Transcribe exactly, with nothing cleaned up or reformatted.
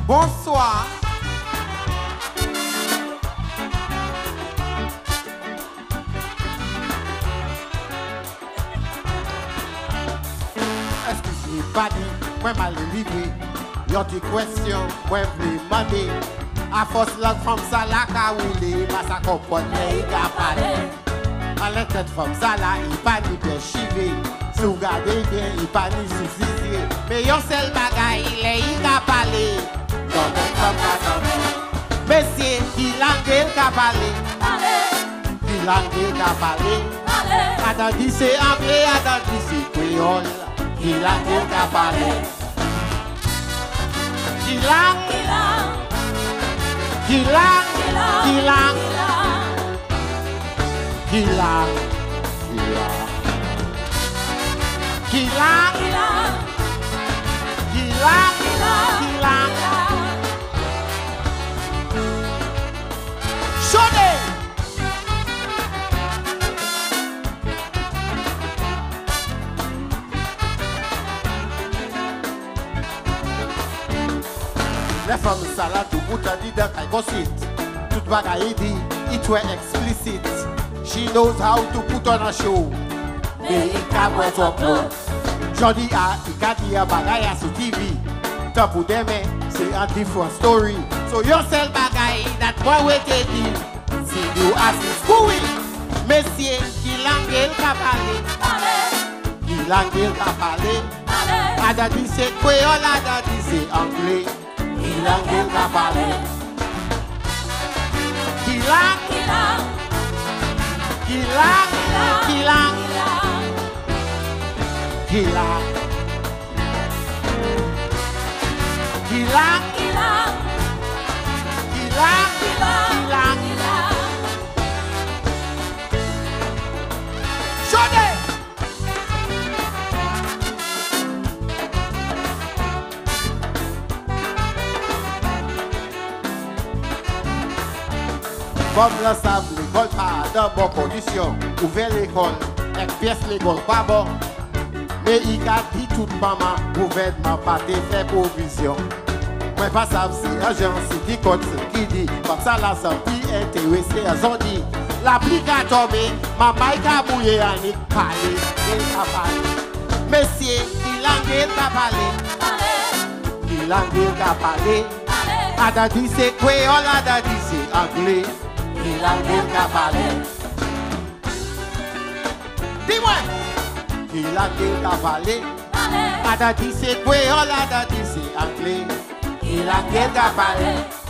Bonsoir. Excusez, pas dit, moi mal livré. Y'a des questions, moi me demander. A force l'autre femme ça la caoulé, pas sa comprendre, il a parlé. À la tête femme ça là, il pas ni bien chivé. Si vous regardez bien, il pas ni suffisé. Mais y'a seul bagaille, il est il a parlé. Dans le femme ça Monsieur, il a gueule qu'a parlé. Il a gueule qu'a parlé. Adam dit c'est anglais, Adam dit c'est Kweyòl. Il a gueule qu'a parlé. Il a Kilang, kilang, kilang, kilang, kilang, kilang, kilang, Chanté. Les femmes salades tout bout à dit dans quelque site. Tout bagaille dit, it was explicit. She knows how to put on a show. Mais il can wear top low. Jodi a, il can dire bagaille sur T V. Top ou demain, c'est a different story. So yourself bagaille, that boy we te dit. See you as is cool. Monsieur, qui langue qu'a parlé. Qui langue qu'a parlé. Ada dit c'est Kweyòl, ada dit c'est anglais. Kilang, kilang, kilang, kilang, kilang, kilang, kilang, kilang, kilang, kilang, Chanté. Comme le sable, l'école pas dans bonne condition. Ouvert l'école, avec pièce l'école pas bon. Mais il a dit toute maman, gouvernement pas te fait provision. Moi pas ça, c'est agent, c'est dit comme qui dit. Comme ça la santé intéressée à son dit. La pluie a tombé, maman a bouillé en y parler, il a parlé. Monsieur, il a gueule qu'a parlé. Il a gueule qu'a parlé. Ada dit c'est Kweyòl, ada dit c'est anglais. Il a gueule qu'a parlé. Dis-moi. Il a gueule qu'a parlé. Ada dit c'est Kweyòl, ada dit c'est anglais. Il a gueule qu'a parlé.